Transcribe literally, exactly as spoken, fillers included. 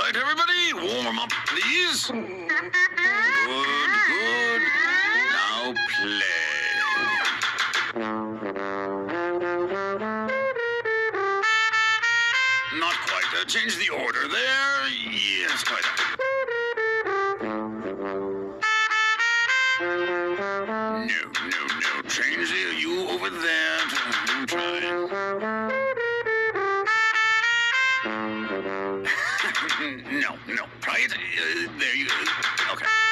right, everybody, warm up, please. Good, good. Now play. Not quite. Uh, change the order there. Yes, quite. No, no, no. Change the you over there. Try. No, no. Try it. Uh, there you go. Okay.